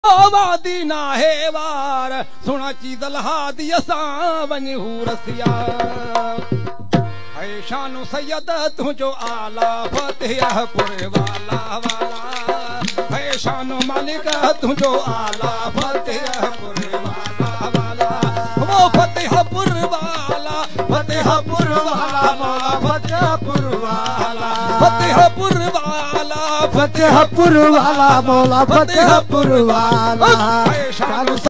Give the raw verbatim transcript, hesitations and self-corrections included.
वादी ना है वार सुना चीज लहादी असां वञ हू रसिया है शानो सैयद तुझो आला फतेहपुर वाला वाला है शानो मालिक तुझो आला फतेहपुर वाला वाला वो फतेहपुर वाला फतेहपुर वाला मौला फतेहपुर वाला फतेहपुर वाला फतेहपुर वाला मौला फतेहपुर वाला।